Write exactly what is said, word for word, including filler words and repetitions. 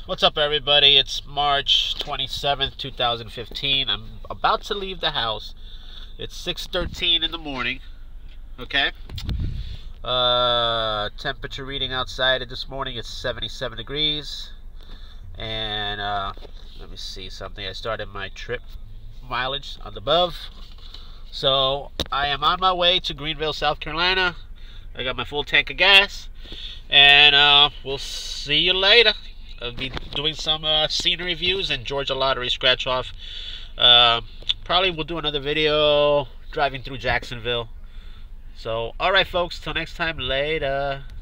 What's up, everybody? It's March twenty-seventh, two thousand fifteen. I'm about to leave the house. It's six thirteen in the morning. Okay. Uh, temperature reading outside this morning is seventy-seven degrees. And uh, let me see something. I started my trip mileage on the above. So I am on my way to Greenville, South Carolina. I got my full tank of gas. And uh, we'll see you later. I'll be doing some uh, scenery views and Georgia Lottery scratch off. Uh, probably we'll do another video driving through Jacksonville. So, alright folks, till next time, later.